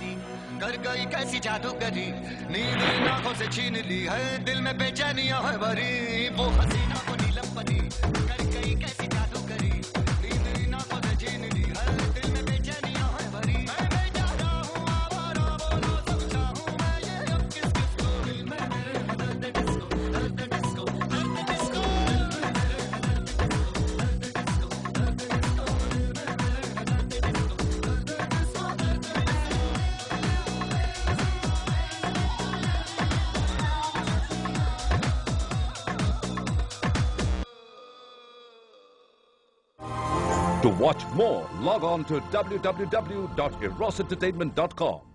लीलावती, कर गई कैसी जादूगरी, नींद इन आंखों से छीन ली है, दिल में बेचैनियां है भरी। वो हसीना वो नीलमपति, कर गई कैसी जादूगरी, नींद इन आंखों से छीन ली है, दिल में बेचैनियां है भरी। मैं बेचारा हूँ आवारा, बोलो समझा हूँ मैं ये अब किस किस को, दिल में मेरे दर्द डिस्को, दर्द डिस्को, दर्द disco, To watch more, log on to www.erosentertainment.com.